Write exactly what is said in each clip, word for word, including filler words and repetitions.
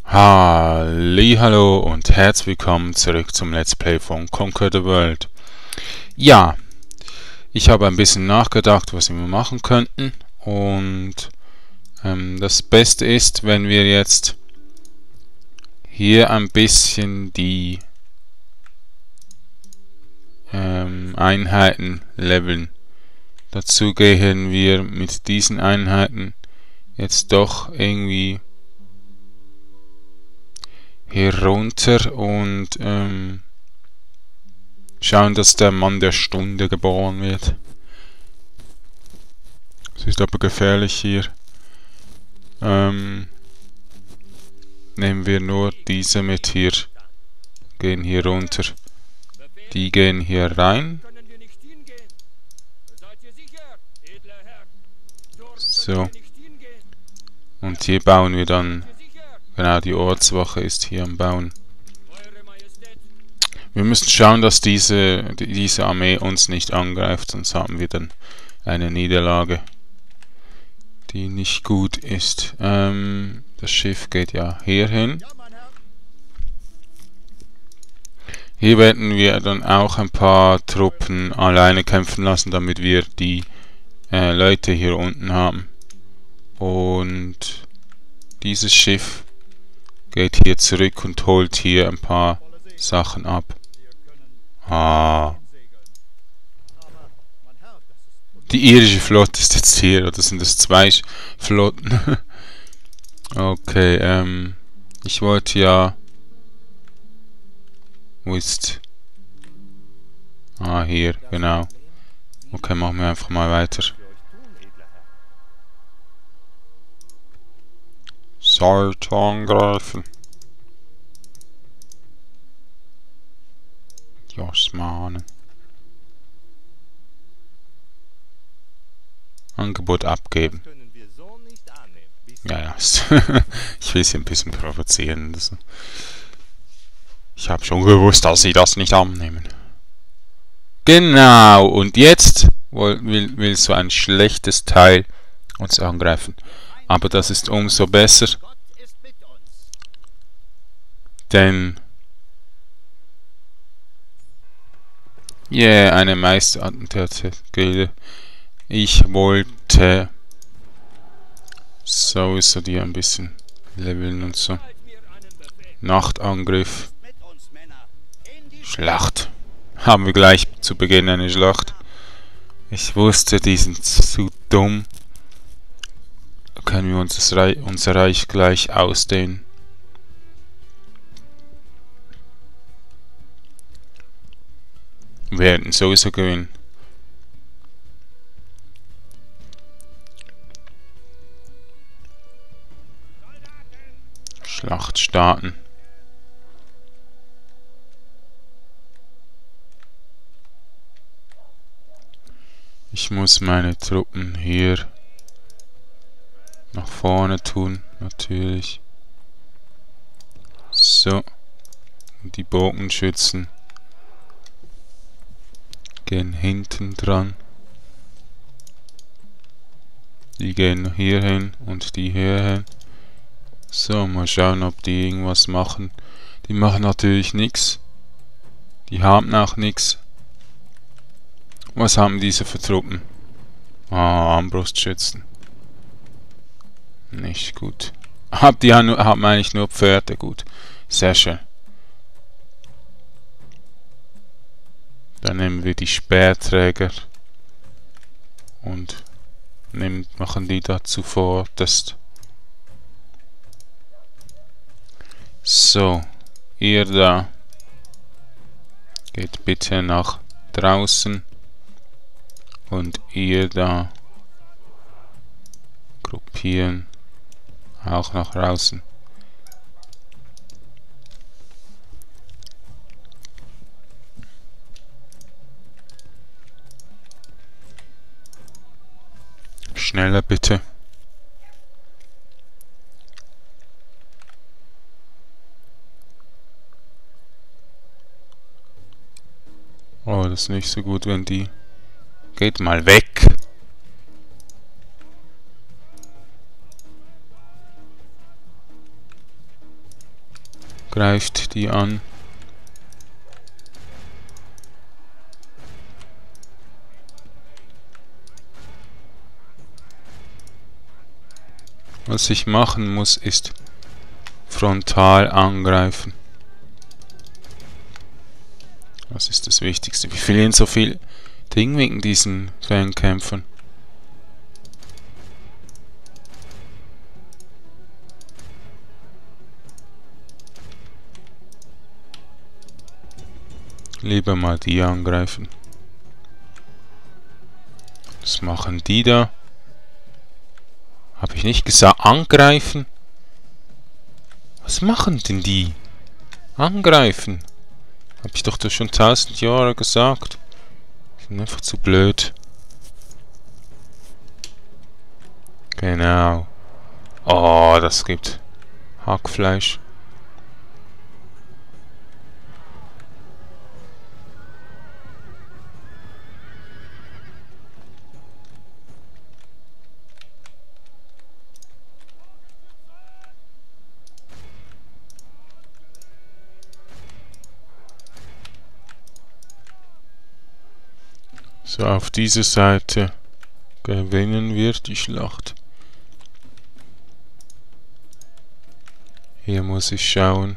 Hallihallo und herzlich willkommen zurück zum Let's Play von Conquer the World. Ja, ich habe ein bisschen nachgedacht, was wir machen könnten, und ähm, das Beste ist, wenn wir jetzt hier ein bisschen die ähm, Einheiten leveln. Dazu gehen wir mit diesen Einheiten jetzt doch irgendwie hier runter und ähm, schauen, dass der Mann der Stunde geboren wird. Es ist aber gefährlich hier. Ähm, nehmen wir nur diese mit hier. Gehen hier runter. Die gehen hier rein. So. Und hier bauen wir dann. Genau, die Ortswache ist hier am Bauen. Wir müssen schauen, dass diese, diese Armee uns nicht angreift, sonst haben wir dann eine Niederlage, die nicht gut ist. Ähm, das Schiff geht ja hier hin. Hier werden wir dann auch ein paar Truppen alleine kämpfen lassen, damit wir die äh, Leute hier unten haben. Und dieses Schiff geht hier zurück und holt hier ein paar Sachen ab. Ah. Die irische Flotte ist jetzt hier, oder sind das zwei Flotten? Okay, ähm, ich wollte ja... Wo ist... Ah, hier, genau. Okay, machen wir einfach mal weiter. Sollte angreifen. Die Osmanen. Angebot abgeben. Ja, ja. Ich will sie ein bisschen provozieren. Also. Ich habe schon gewusst, dass sie das nicht annehmen. Genau. Und jetzt will, will so ein schlechtes Teil uns angreifen. Aber das ist umso besser. Denn... Yeah, eine Meisterattentäter-Gilde. Ich wollte sowieso die ein bisschen leveln und so. Nachtangriff. Schlacht. Haben wir gleich zu Beginn eine Schlacht. Ich wusste, die sind zu dumm. Da können wir unser Reich, unser Reich gleich ausdehnen. Wir werden sowieso gewinnen. Schlacht starten. Ich muss meine Truppen hier nach vorne tun, natürlich. So. Und die Bogenschützen gehen hinten dran. Die gehen hier hin und die hier hin. So, mal schauen, ob die irgendwas machen. Die machen natürlich nichts. Die haben auch nichts. Was haben diese für Truppen? Ah, Armbrustschützen. Nicht gut. Hab die haben, haben eigentlich nur Pferde, gut. Sehr schön. Dann nehmen wir die Speerträger und nehmen, machen die dazu vorderst. So, ihr da geht bitte nach draußen und ihr da gruppieren auch nach draußen. Schneller bitte. Oh, das ist nicht so gut, wenn die... Geht mal weg! Greift die an. Was ich machen muss, ist frontal angreifen. Das ist das Wichtigste. Wir verlieren so viel Ding wegen diesen Fernkämpfern. Lieber mal die angreifen. Was machen die da? Habe ich nicht gesagt, angreifen? Was machen denn die? Angreifen. Habe ich doch das schon tausend Jahre gesagt. Die sind einfach zu blöd. Genau. Oh, das gibt Hackfleisch. So, auf dieser Seite gewinnen wir die Schlacht. Hier muss ich schauen.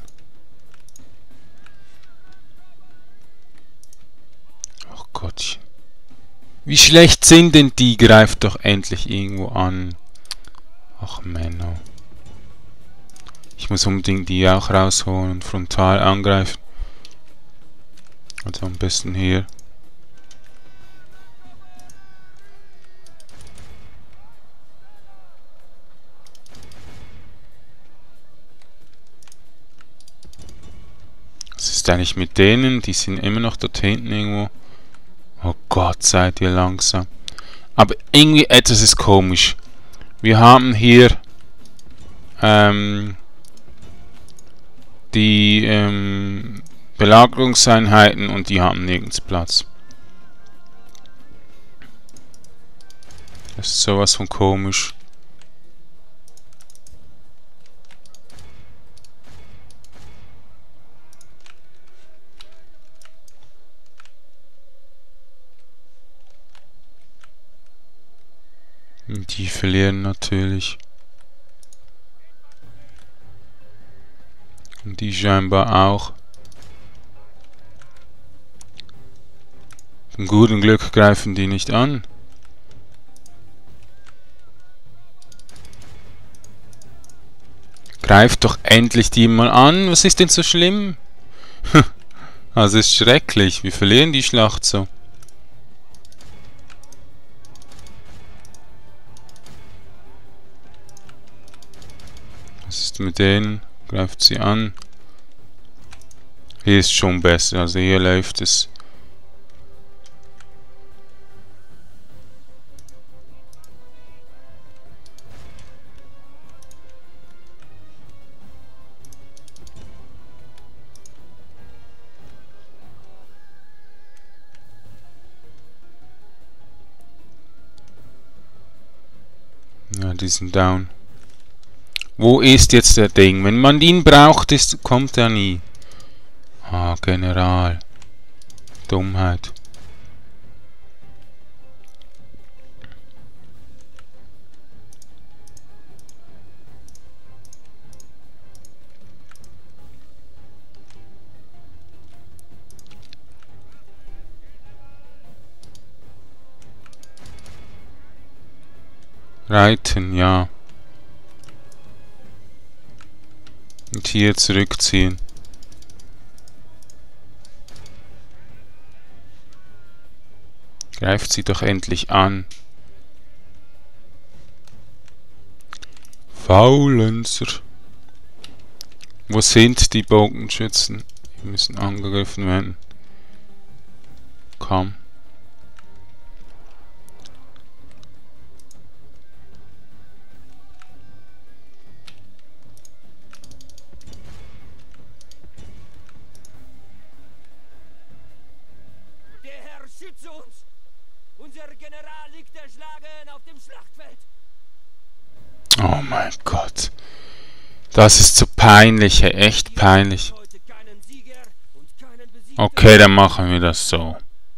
Ach Gott. Wie schlecht sind denn die? Greift doch endlich irgendwo an. Ach Männer. Ich muss unbedingt die auch rausholen und frontal angreifen. Also am besten hier. Was ist eigentlich mit denen? Die sind immer noch dort hinten irgendwo. Oh Gott, seid ihr langsam. Aber irgendwie etwas ist komisch. Wir haben hier ähm, die ähm, Belagerungseinheiten und die haben nirgends Platz. Das ist sowas von komisch. Die verlieren natürlich. Und die scheinbar auch. Zum guten Glück greifen die nicht an. Greift doch endlich die mal an. Was ist denn so schlimm? Also ist schrecklich. Wir verlieren die Schlacht so. Was ist mit denen? Greift sie an. Hier ist schon besser. Also hier läuft es. Ja, die sind down. Wo ist jetzt der Ding? Wenn man ihn braucht, ist, kommt er nie. Ah, General. Dummheit. Reiten, ja. Und hier zurückziehen. Greift sie doch endlich an. Faulenzer. Wo sind die Bogenschützen? Die müssen angegriffen werden. Komm. Uns! Unser General liegt erschlagen auf dem Schlachtfeld. Oh mein Gott. Das ist so peinlich, ey, echt peinlich. Heute keinen Sieger und keinen Besiegten. Okay, dann machen wir das so.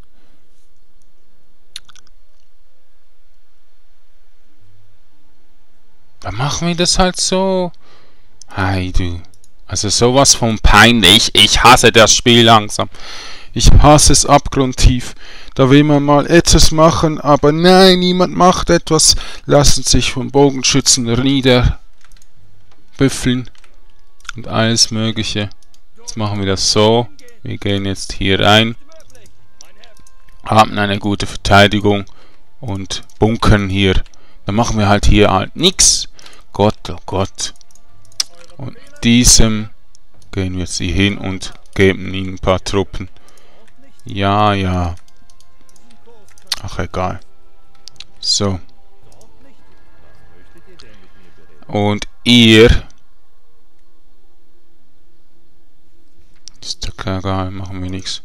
Dann machen wir das halt so. Hey du. Also sowas von peinlich. Ich hasse das Spiel langsam. Ich hasse es abgrundtief. Da will man mal etwas machen, aber nein, niemand macht etwas. Lassen sich vom Bogenschützen niederbüffeln. Und alles mögliche. Jetzt machen wir das so. Wir gehen jetzt hier rein. Haben eine gute Verteidigung. Und bunkern hier. Dann machen wir halt hier halt nix. Gott, oh Gott. Und mit diesem gehen wir jetzt hier hin und geben ihnen ein paar Truppen. Ja, ja. Ach, egal. So. Und ihr... Ist doch egal, machen wir nichts.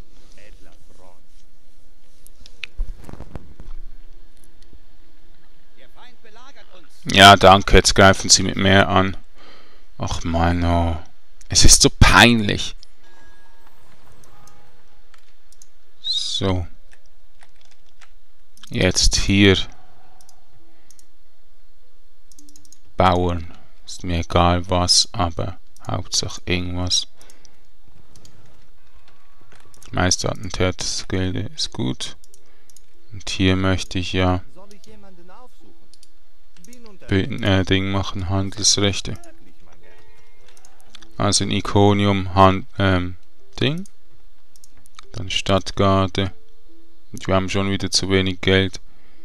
Ja, danke, jetzt greifen sie mit mehr an. Ach Mann, oh. Es ist so peinlich. So. Jetzt hier. Bauen. Ist mir egal was, aber Hauptsache irgendwas. Meisterattentäter-Gilde ist gut. Und hier möchte ich ja äh, Ding machen, Handelsrechte. Also in Iconium Hand, ähm, Ding. Dann Stadtgarde. Und wir haben schon wieder zu wenig Geld.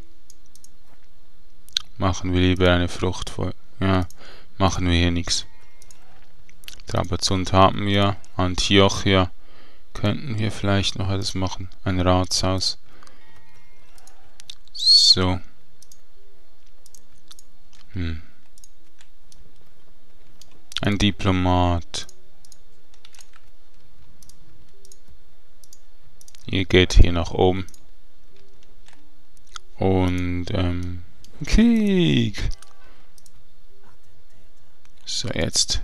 Machen wir lieber eine Frucht voll. Ja, machen wir hier nichts. Trapezunt haben wir. Antiochia. Könnten wir vielleicht noch etwas machen. Ein Ratshaus. So. Hm. Ein Diplomat. Ihr geht hier nach oben. Und, ähm, Krieg. So, jetzt.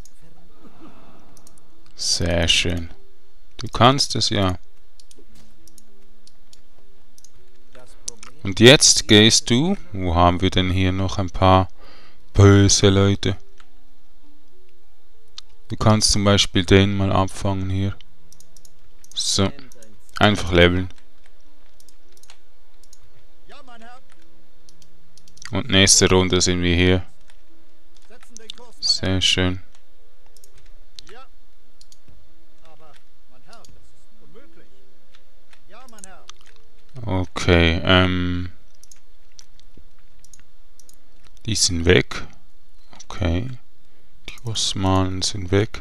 Sehr schön. Du kannst es ja. Und jetzt gehst du. Wo haben wir denn hier noch ein paar böse Leute? Du kannst zum Beispiel den mal abfangen hier. So. Einfach leveln. Und nächste Runde sind wir hier. Sehr schön. Okay, ähm. Die sind weg. Okay. Die Osmanen sind weg.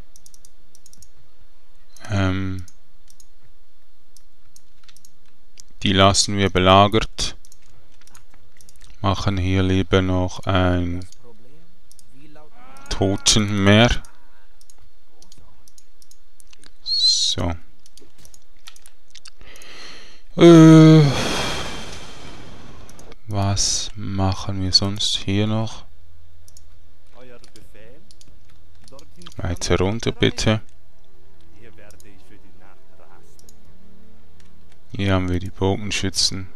Ähm. Die lassen wir belagert. Machen hier lieber noch ein Totenmeer. So. Äh, was machen wir sonst hier noch? Weiter runter bitte. Hier haben wir die Bogenschützen.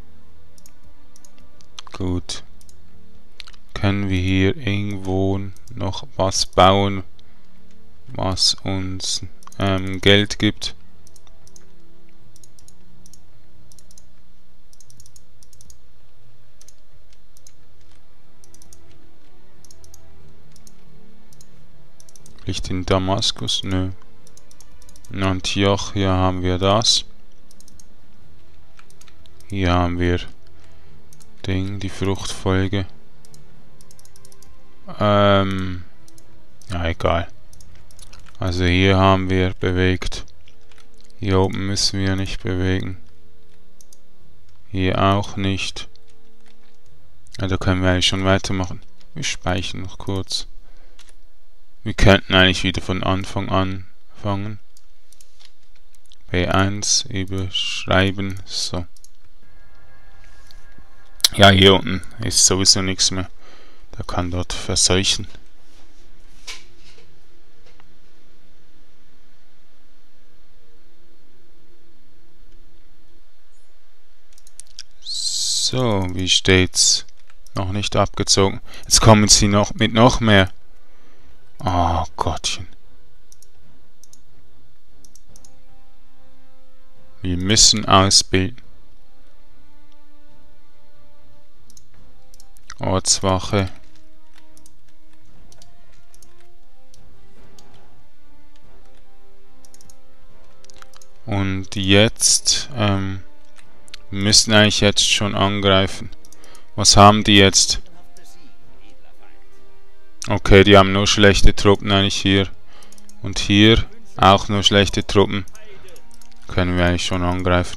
Gut. Können wir hier irgendwo noch was bauen, was uns ähm, Geld gibt? Vielleicht in Damaskus? Nö. In Antiochia haben wir das. Hier haben wir Ding, die Fruchtfolge. Ähm, ja, egal. Also hier haben wir bewegt. Hier oben müssen wir nicht bewegen. Hier auch nicht. Ja, da können wir eigentlich schon weitermachen. Wir speichern noch kurz. Wir könnten eigentlich wieder von Anfang an fangen. B eins überschreiben. So. Ja, hier unten ist sowieso nichts mehr. Der kann dort verseuchen. So, wie steht's? Noch nicht abgezogen. Jetzt kommen sie noch mit noch mehr. Oh Gottchen. Wir müssen ausbilden. Ortswache. Und jetzt, ähm, wir müssen eigentlich jetzt schon angreifen. Was haben die jetzt? Okay, die haben nur schlechte Truppen eigentlich hier. Und hier auch nur schlechte Truppen. Können wir eigentlich schon angreifen.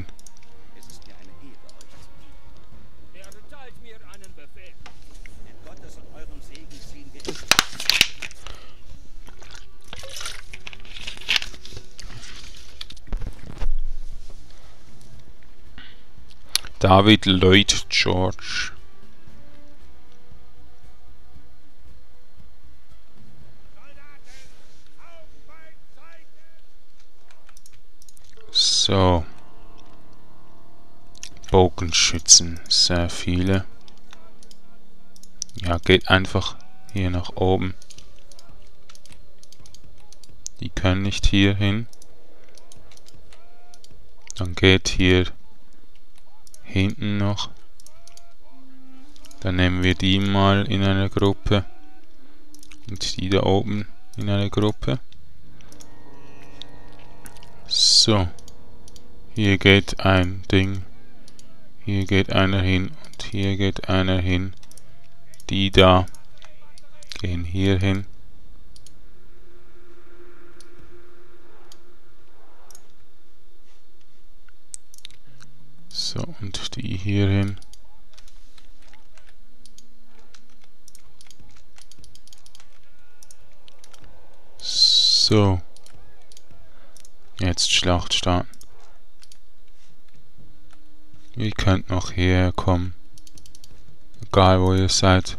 David Lloyd George. So. Bogenschützen, sehr viele. Ja, geht einfach hier nach oben. Die können nicht hier hin. Dann geht hier hinten noch. Dann nehmen wir die mal in eine Gruppe. Und die da oben in eine Gruppe. So. Hier geht ein Ding. Hier geht einer hin und hier geht einer hin. Die da gehen hier hin. So, und die hier hin. So. Jetzt Schlacht starten. Ihr könnt noch hierher kommen. Egal wo ihr seid.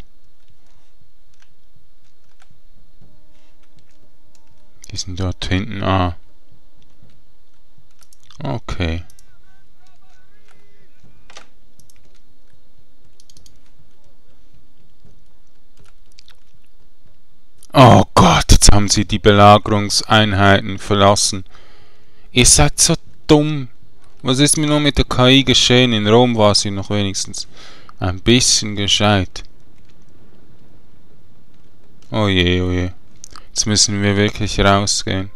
Die sind dort hinten. Ah. Okay. Oh Gott, jetzt haben sie die Belagerungseinheiten verlassen. Ihr seid so dumm. Was ist mir nur mit der K I geschehen? In Rom war sie noch wenigstens ein bisschen gescheit. Oh je, oh je. Jetzt müssen wir wirklich rausgehen.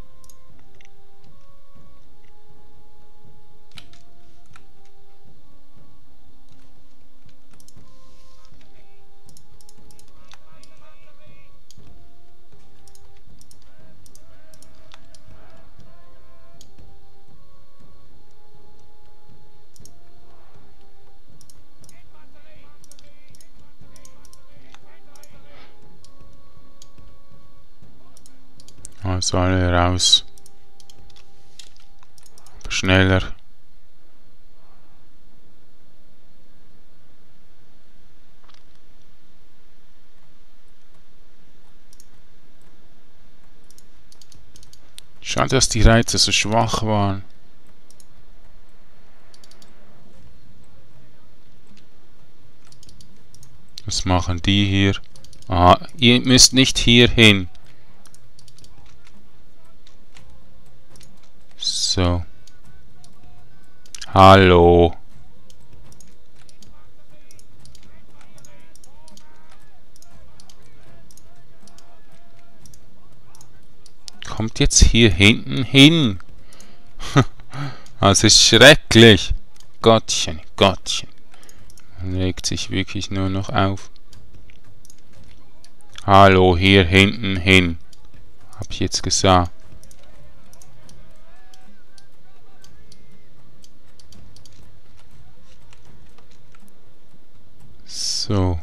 Also alle raus. Aber schneller. Schade, dass die Reiter so schwach waren. Was machen die hier? Ah, ihr müsst nicht hier hin. So. Hallo. Kommt jetzt hier hinten hin. Das ist schrecklich. Gottchen, Gottchen. Man regt sich wirklich nur noch auf. Hallo, hier hinten hin. Hab ich jetzt gesagt. So.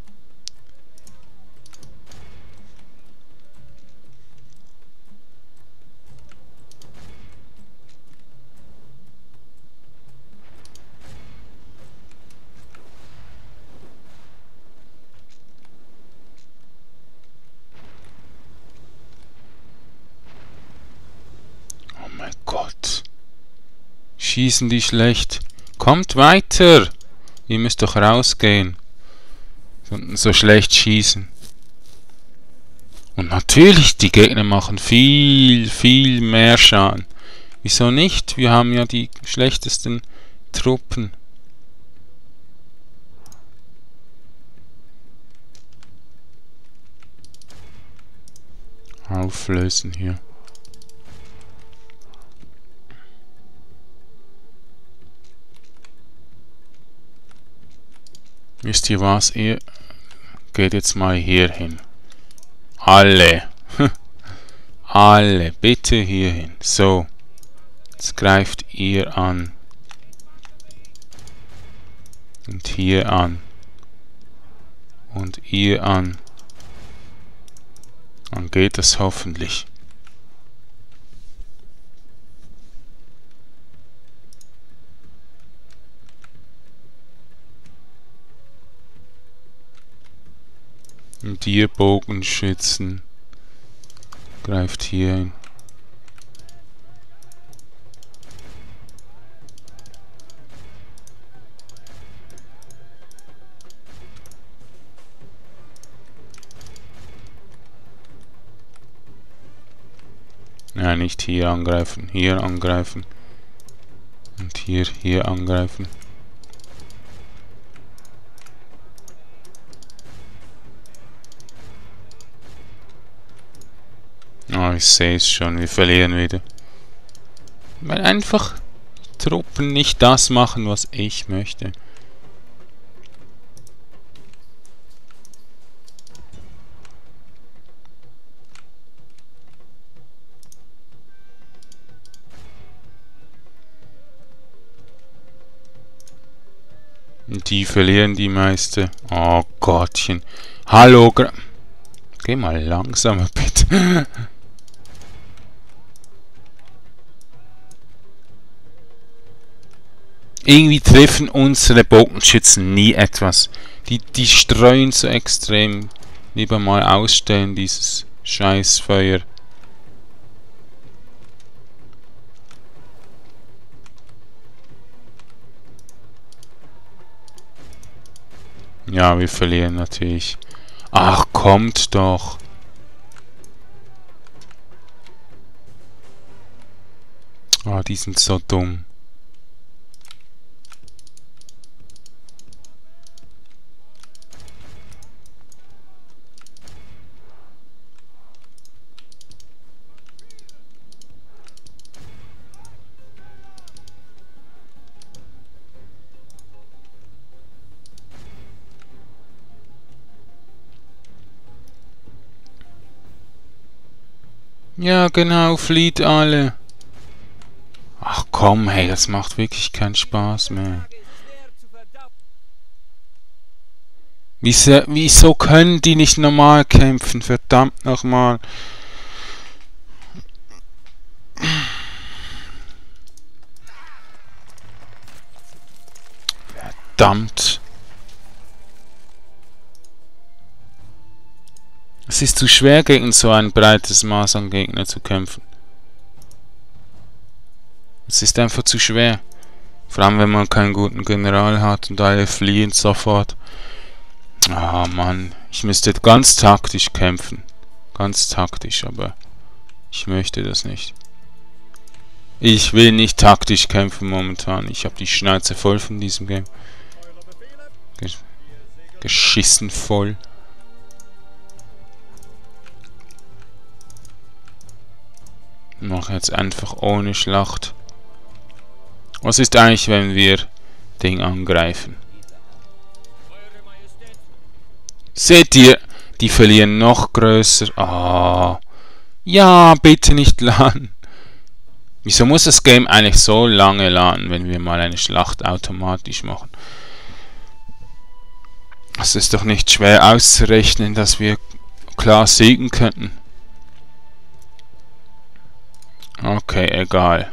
Oh mein Gott. Schießen die schlecht. Kommt weiter. Ihr müsst doch rausgehen. Und so schlecht schießen. Und natürlich, die Gegner machen viel, viel mehr Schaden. Wieso nicht? Wir haben ja die schlechtesten Truppen. Auflösen hier. Wisst ihr was? Ihr geht jetzt mal hier hin. Alle. Alle. Bitte hier hin. So. Jetzt greift ihr an. Und hier an. Und ihr an. Dann geht es hoffentlich. Und ihr Bogenschützen greift hier hin. Nein, nicht hier angreifen, hier angreifen. Und hier, hier angreifen. Oh, ich sehe es schon, wir verlieren wieder. Weil einfach Truppen nicht das machen, was ich möchte. Und die verlieren die meiste. Oh Gottchen. Hallo, Gra Geh mal langsamer, bitte. Irgendwie treffen unsere Bogenschützen nie etwas. Die, die streuen so extrem. Lieber mal ausstellen, dieses Scheißfeuer. Ja, wir verlieren natürlich. Ach, kommt doch. Ah, die sind so dumm. Ja, genau, flieht alle. Ach komm, hey, das macht wirklich keinen Spaß mehr. Wieso, wieso können die nicht normal kämpfen? Verdammt nochmal. Verdammt. Es ist zu schwer, gegen so ein breites Maß an Gegner zu kämpfen. Es ist einfach zu schwer. Vor allem, wenn man keinen guten General hat und alle fliehen sofort. Ah, Mann. Ich müsste ganz taktisch kämpfen. Ganz taktisch, aber ich möchte das nicht. Ich will nicht taktisch kämpfen momentan. Ich habe die Schnauze voll von diesem Game. Gesch geschissen voll. Ich mache jetzt einfach ohne Schlacht. Was ist eigentlich, wenn wir Ding angreifen? Seht ihr? Die verlieren noch größer. Ah. Ja, bitte nicht laden. Wieso muss das Game eigentlich so lange laden, wenn wir mal eine Schlacht automatisch machen? Es ist doch nicht schwer auszurechnen, dass wir klar siegen könnten. Okay, egal.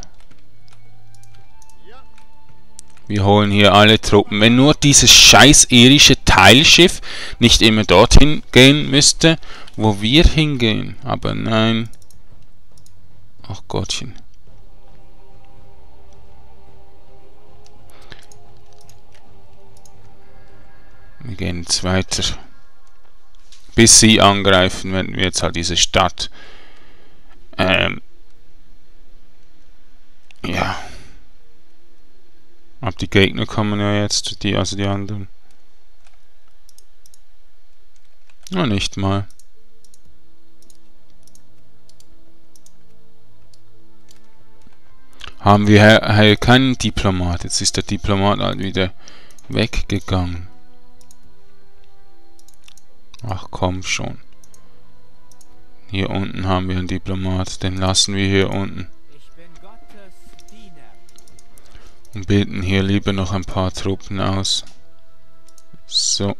Wir holen hier alle Truppen. Wenn nur dieses scheiß irische Teilschiff nicht immer dorthin gehen müsste, wo wir hingehen. Aber nein. Ach Gottchen. Wir gehen jetzt weiter. Bis sie angreifen, wenn wir jetzt halt diese Stadt. Ähm. Ja. Aber die Gegner kommen ja jetzt, die, also die anderen. Na, nicht mal. Haben wir hier keinen Diplomat. Jetzt ist der Diplomat halt wieder weggegangen. Ach komm schon. Hier unten haben wir einen Diplomat. Den lassen wir hier unten. Ich bin Gottes Diener. Und bilden hier lieber noch ein paar Truppen aus. So.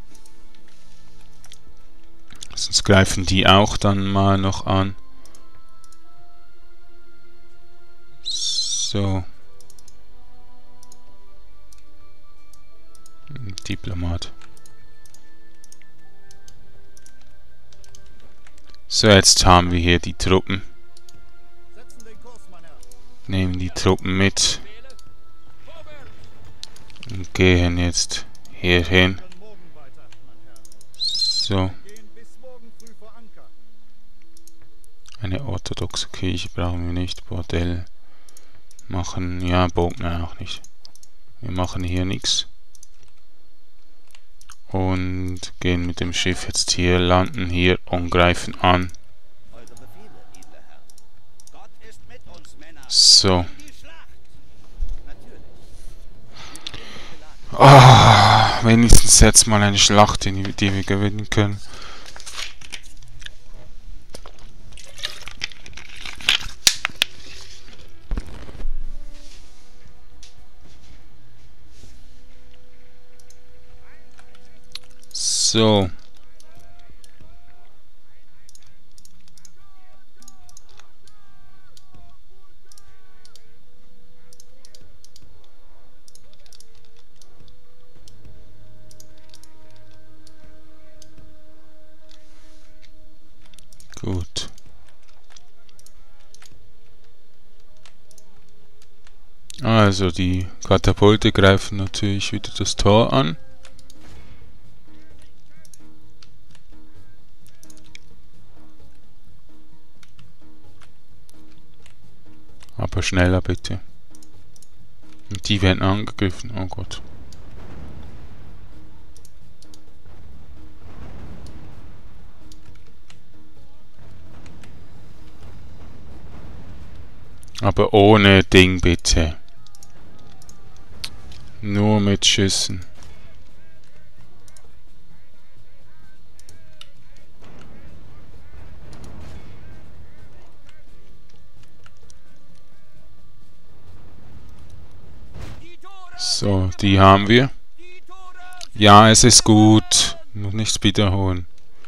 Sonst greifen die auch dann mal noch an. So. Diplomat. So, jetzt haben wir hier die Truppen. Nehmen die Truppen mit. Und gehen jetzt hier hin. So. Eine orthodoxe Kirche brauchen wir nicht. Bordell. Machen, ja, Bogner auch nicht. Wir machen hier nichts. Und gehen mit dem Schiff jetzt hier, landen hier und greifen an. So. Ah, wenigstens jetzt mal eine Schlacht, die, die wir gewinnen können. So. Gut. Also die Katapulte greifen natürlich wieder das Tor an. Aber schneller bitte. Und die werden angegriffen. Oh Gott. Aber ohne Ding bitte. Nur mit Schüssen. So, die haben wir. Ja, es ist gut. Noch nichts wiederholen.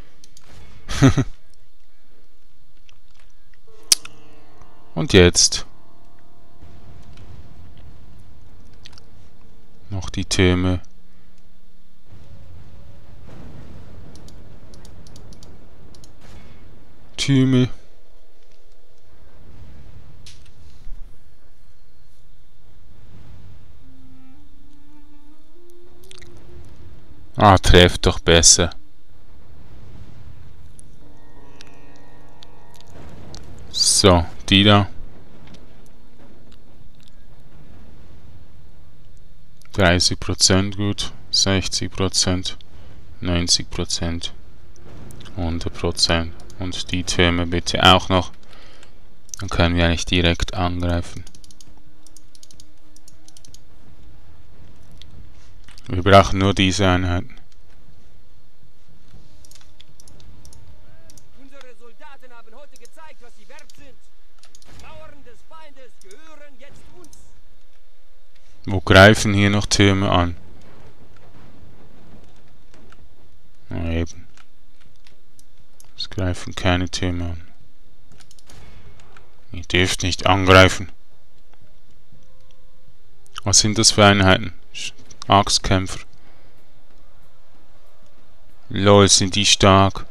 Und jetzt noch die Türme. Türme. Ah, trefft doch besser. So, die da. dreißig Prozent gut, sechzig Prozent, neunzig Prozent, hundert Prozent. Und die Türme bitte auch noch. Dann können wir eigentlich direkt angreifen. Wir brauchen nur diese Einheiten. Unsere Soldaten haben heute gezeigt, was sie wert sind. Mauern des Feindes gehören jetzt uns. Wo greifen hier noch Türme an? Na eben. Es greifen keine Türme an. Ihr dürft nicht angreifen. Was sind das für Einheiten? Axtkämpfer. Lol, sind die stark.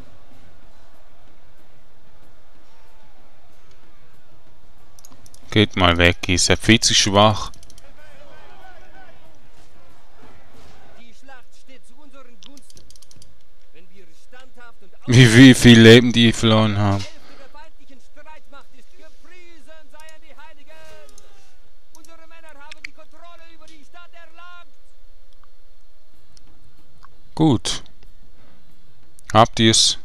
Geht mal weg, ihr seid viel zu schwach. Die Schlacht steht zu unseren Wie, wie viel Leben die verloren haben. Hälfte der feindlichen Streitmacht ist gepriesen seien die Heiligen. Unsere Männer haben die Kontrolle über die Stadt erlangt. Gut. Habt ihr's?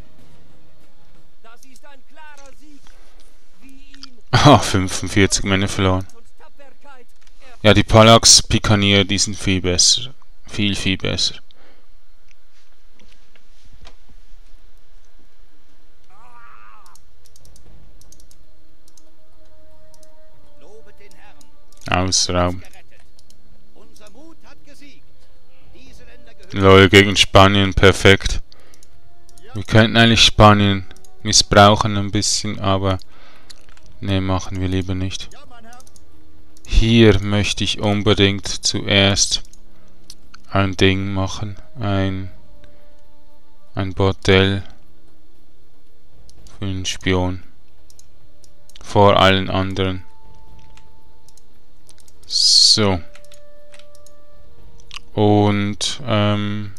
Das ist ein klarer Sieg, wie ihn Ah, fünfundvierzig Männer verloren. und Tapferkeit er Ja, die Palax Pikanier, die sind viel besser. Viel, viel besser. Lobet den Herrn, Ausraum. gerettet. Unser Mut hat gesiegt. Diese Länder gehören Lol, gegen Spanien, perfekt. Wir könnten eigentlich Spanien missbrauchen ein bisschen, aber ne, machen wir lieber nicht. Hier möchte ich unbedingt zuerst ein Ding machen, ein ein Bordell für einen Spion vor allen anderen. So. Und ähm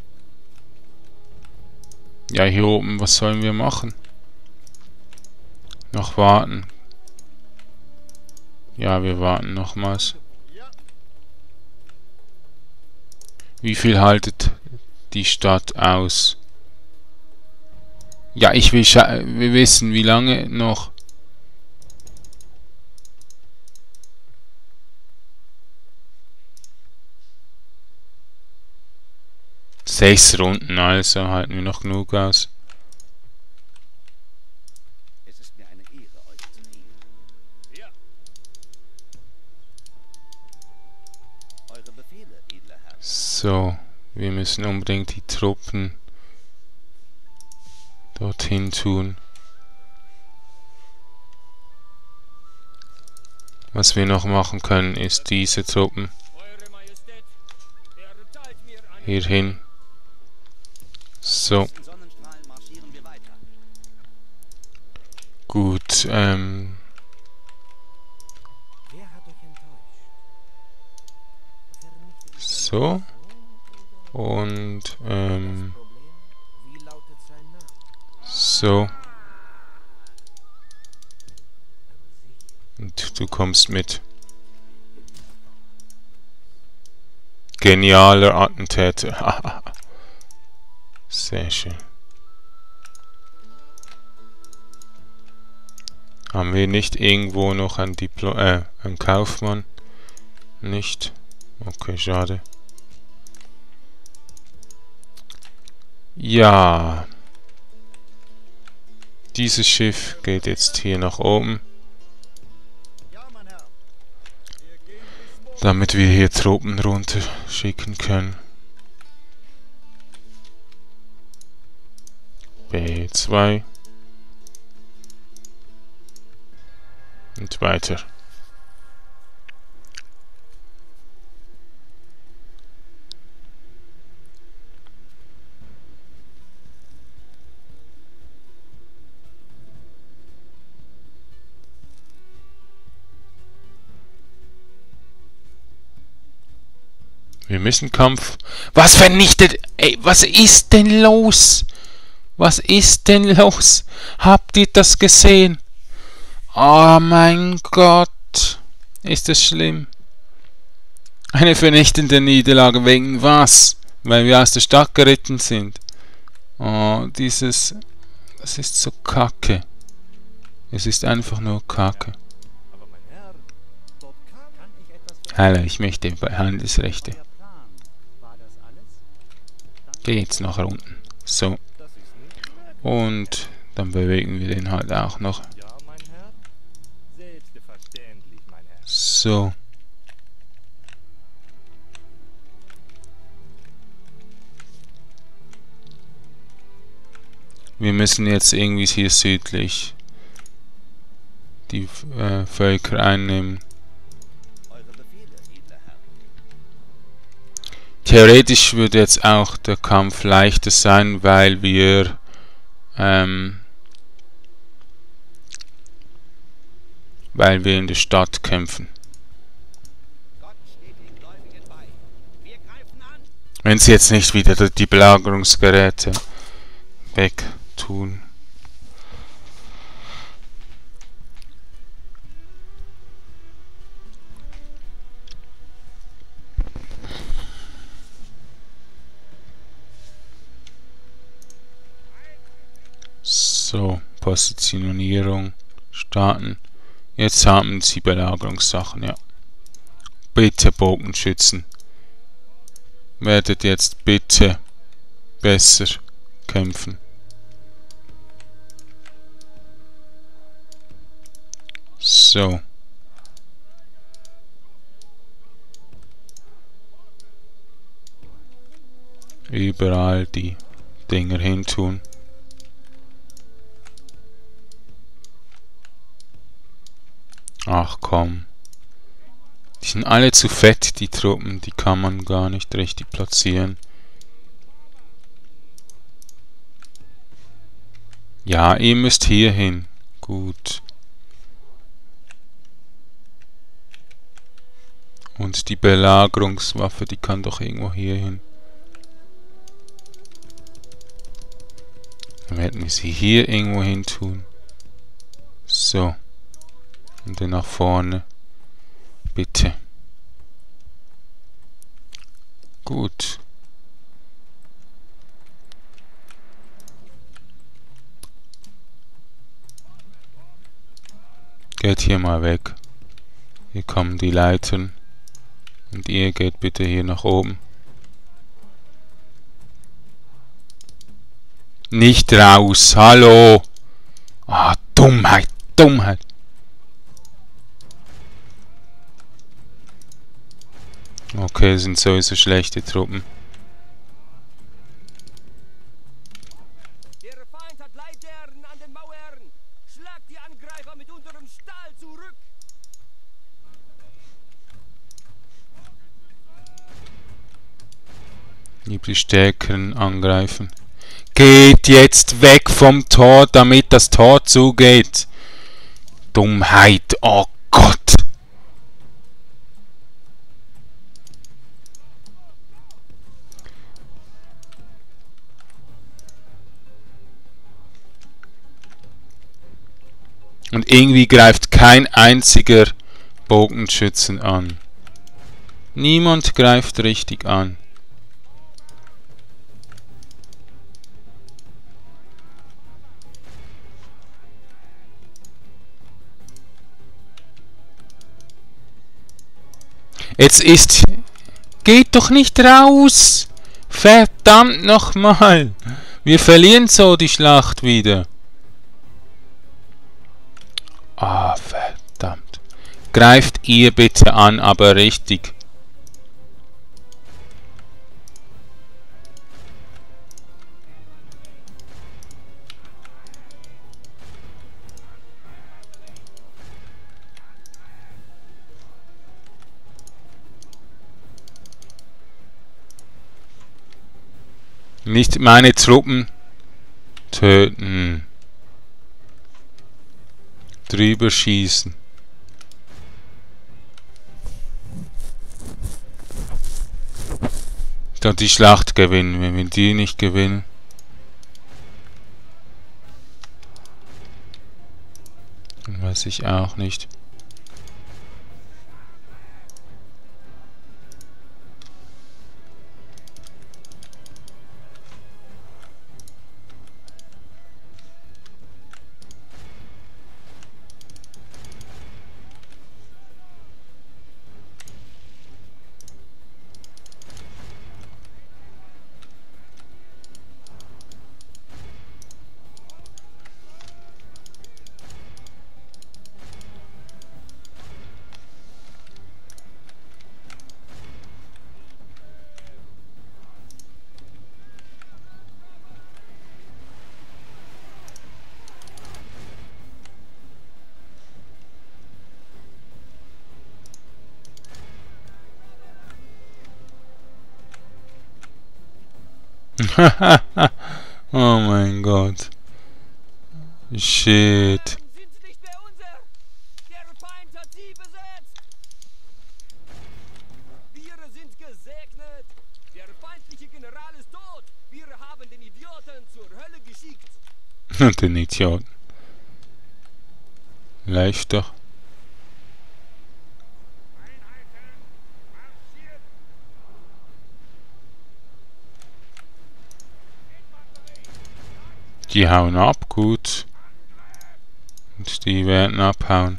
ja, hier oben, was sollen wir machen? Noch warten. Ja, wir warten nochmals. Wie viel haltet die Stadt aus? Ja, ich will scha- wir wissen, wie lange noch. Sechs Runden, also halten wir noch genug aus. Es ist mir eine Ehre, euch zu dienen. Ja. Eure Befehle, edler Herr. So, wir müssen unbedingt die Truppen dorthin tun. Was wir noch machen können, ist diese Truppen Eure Majestät, erteilt mir eine hierhin. So, Im Sonnenstrahlen marschieren wir weiter. gut. Ähm, Wer hat euch enttäuscht? Vernichtet so. Und, ähm, Problem? Wie lautet sein Name? so. Und du kommst mit. Genialer Attentäter. Sehr schön. Haben wir nicht irgendwo noch einen Diplo äh, einen Kaufmann? Nicht? Okay, schade. Ja. Dieses Schiff geht jetzt hier nach oben, damit wir hier Truppen runter schicken können. B zwei. Und weiter. Wir müssen Kampf. Was vernichtet? Ey, was ist denn los? Was ist denn los? Habt ihr das gesehen? Oh mein Gott. Ist das schlimm? Eine vernichtende Niederlage. Wegen was? Weil wir aus der Stadt geritten sind. Oh, dieses... Das ist so kacke. Es ist einfach nur kacke. Aber mein Herr, dort kann, kann ich etwas für Hallo, ich möchte Handelsrechte. euer Plan. War das alles? Geh jetzt nach unten. So. Das ist nicht möglich. Und dann bewegen wir den halt auch noch. Ja, mein Herr? Selbstverständlich, mein Herr. So. Wir müssen jetzt irgendwie hier südlich die äh, Völker einnehmen. Eure Befehle, edler Herr. Theoretisch würde jetzt auch der Kampf leichter sein, weil wir ähm, weil wir in der Stadt kämpfen. Gott steht den Gläubigen bei. Wir greifen an. Wenn sie jetzt nicht wieder die Belagerungsgeräte wegtun. So, Positionierung starten. Jetzt haben sie Belagerungssachen, ja. Bitte Bogenschützen. Werdet jetzt bitte besser kämpfen. So. Überall die Dinger hintun. Ach komm. Die sind alle zu fett, die Truppen. Die kann man gar nicht richtig platzieren. Ja, ihr müsst hier hin. Gut. Und die Belagerungswaffe, die kann doch irgendwo hier hin. Dann werden wir sie hier irgendwo hin tun. So. Und dann nach vorne. Bitte. Gut. Geht hier mal weg. Hier kommen die Leitern. Und ihr geht bitte hier nach oben. Nicht raus. Hallo. Ah, Dummheit. Dummheit. Okay, sind sowieso schlechte Truppen. Der Feind hat Leitern an den Mauern. Schlagt die Angreifer mit unserem Stahl zurück. Lieber die Stärkeren angreifen. Geht jetzt weg vom Tor, damit das Tor zugeht. Dummheit, oh Gott. Und irgendwie greift kein einziger Bogenschützen an. Niemand greift richtig an. Jetzt ist... Geht doch nicht raus! Verdammt nochmal! Wir verlieren so die Schlacht wieder. Ah, verdammt. Greift ihr bitte an, aber richtig. Nicht meine Truppen töten. Drüber schießen. Dann die Schlacht gewinnen. Wenn wir die nicht gewinnen. Dann weiß ich auch nicht. Oh mein Gott. Shit. Sind nicht mehr unser. Der Feind hat sie besetzt. Wir sind gesegnet. Der feindliche General ist tot. Wir haben den Idioten zur Hölle geschickt. Den Idioten. Leicht doch. Die hauen ab, gut. Und die werden abhauen.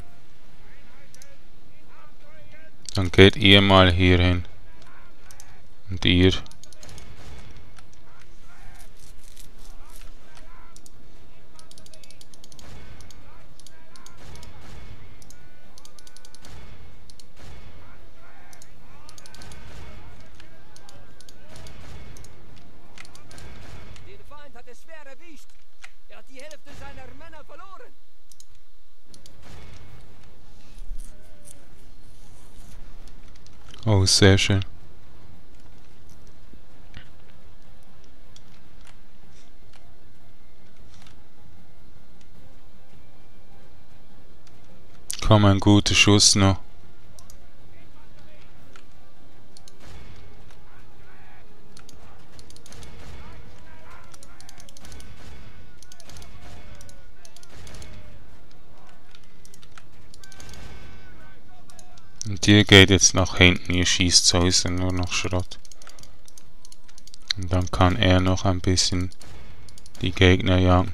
Dann geht ihr mal hier hin. Und ihr. Den Feind hat es schwer erwischt. Er hat die Hälfte seiner Männer verloren. Oh, sehr schön. Komm, ein guter Schuss noch. Und ihr geht jetzt nach hinten, ihr schießt sowieso nur noch Schrott. Und dann kann er noch ein bisschen die Gegner jagen.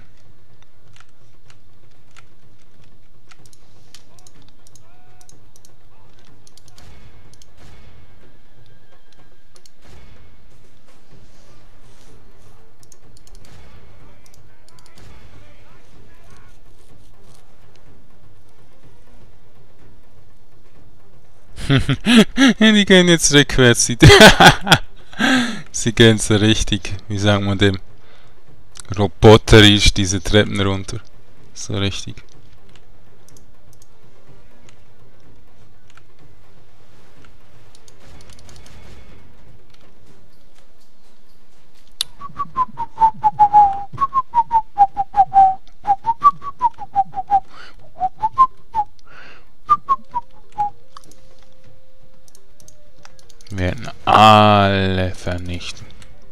Die gehen jetzt rückwärts. Die Sie gehen so richtig, wie sagt man dem, roboterisch diese Treppen runter. So richtig. Werden alle vernichten.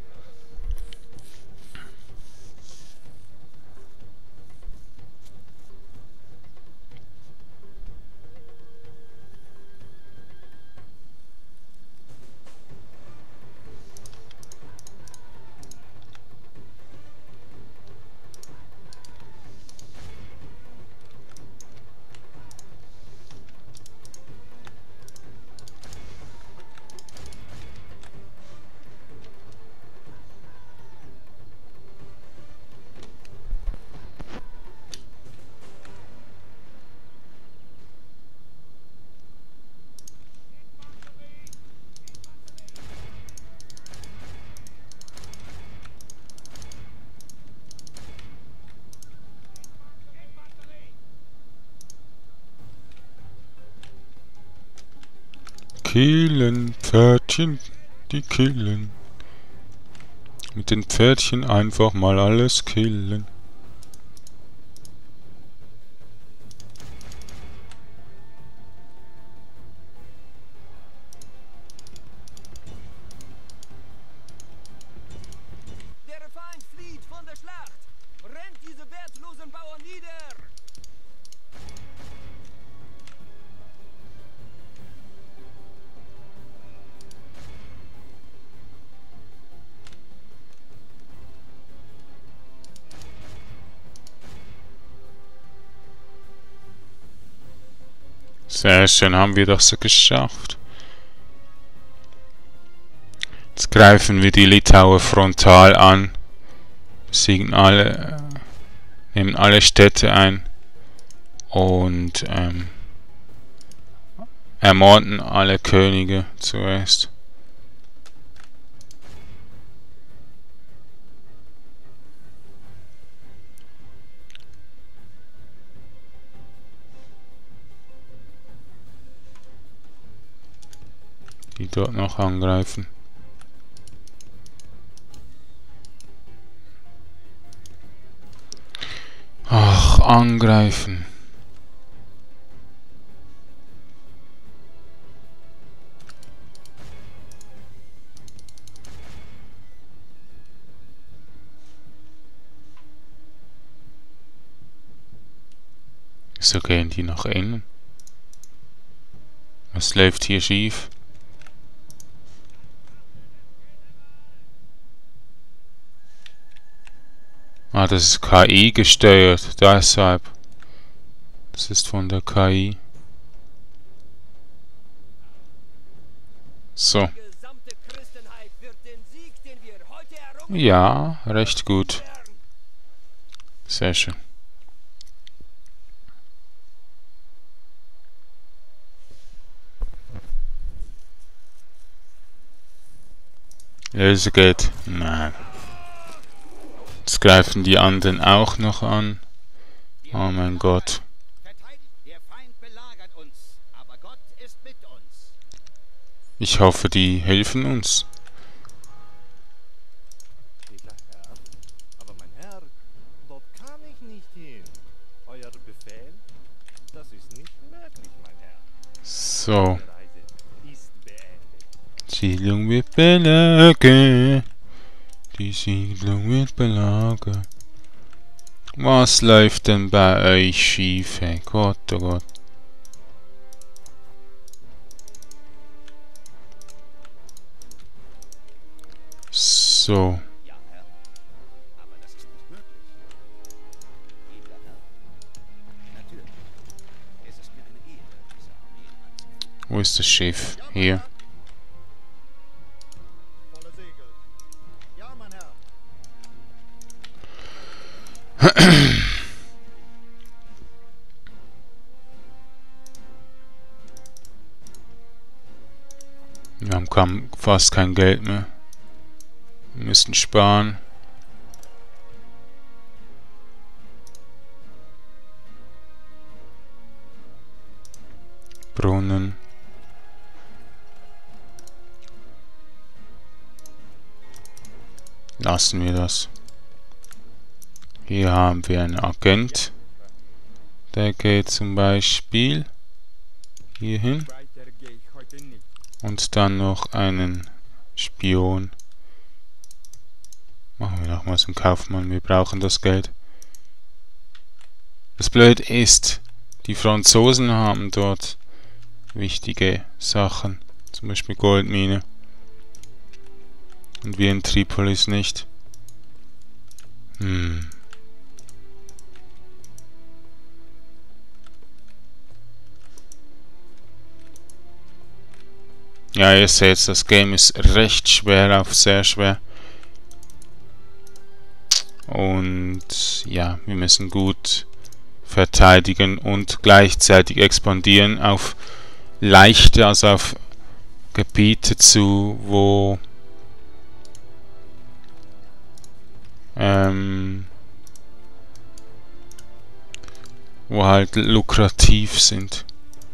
Killen, Pferdchen, die killen. Mit den Pferdchen einfach mal alles killen. Der Feind flieht von der Schlacht. Rennt diese wertlosen Bauern nieder. Sehr schön, haben wir das so geschafft. Jetzt greifen wir die Litauer frontal an, besiegen alle, äh, nehmen alle Städte ein und ähm, ermorden alle Könige zuerst. Die dort noch angreifen. Ach, angreifen. Wieso gehen die nach innen? Was läuft hier schief? Ah, das ist K I gesteuert, deshalb. Das ist von der K I. So. Die gesamte Christenheit wird den Sieg, den wir heute errungen Ja, recht gut. haben. Sehr schön. Lösegeld. Nein. Jetzt greifen die anderen auch noch an. Oh mein Gott. Verteidigt, der Feind belagert uns, aber Gott ist mit uns. Ich hoffe, die helfen uns. Edler Herr, aber mein Herr, dort kann ich nicht hin. Euer Befehl? Das ist nicht möglich, mein Herr. So. Die Reise ist beendet. Siedlung wird belagert. Die Siedlung wird belagert. Was läuft denn bei euch schief, hey Gott, oh Gott. So. Ja, Herr. Aber das ist nicht möglich. Edler Herr. Natürlich. Es ist mir eine Ehre, diese Armeen anzuführen. Wo ist das Schiff? Hier. Volle Segel. Ja, mein Herr. Wir haben kaum, fast kein Geld mehr. Wir müssen sparen. Brunnen. Lassen wir das. Hier haben wir einen Agent. Der geht zum Beispiel hier hin. Weiter gehe ich heute nicht. Und dann noch einen Spion. Machen wir nochmals einen Kaufmann. Wir brauchen das Geld. Das Blöde ist, die Franzosen haben dort wichtige Sachen. Zum Beispiel Goldmine. Und wir in Tripolis nicht. Hm. Ja, ihr seht, das Game ist recht schwer auf sehr schwer. Und ja, wir müssen gut verteidigen und gleichzeitig expandieren auf leichte, also auf Gebiete zu, wo ähm, wo halt lukrativ sind.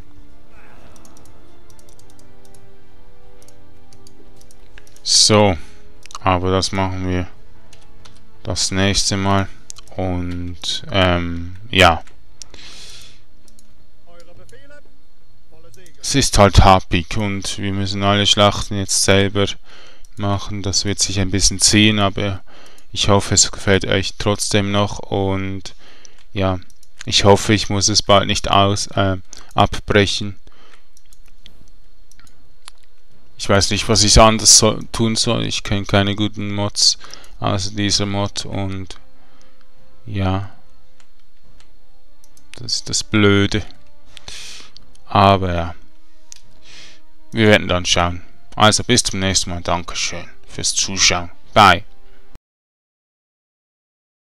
So, aber das machen wir das nächste Mal. Und ähm, ja, Eure Befehle? Volle Segel. es ist halt happig und wir müssen alle Schlachten jetzt selber machen. Das wird sich ein bisschen ziehen, aber ich hoffe, es gefällt euch trotzdem noch. Und ja, ich hoffe, ich muss es bald nicht aus äh, abbrechen. Ich weiß nicht, was ich anders so, tun soll. Ich kenne keine guten Mods außer dieser Mod und ja, das ist das Blöde. Aber ja, wir werden dann schauen. Also bis zum nächsten Mal. Dankeschön fürs Zuschauen. Bye.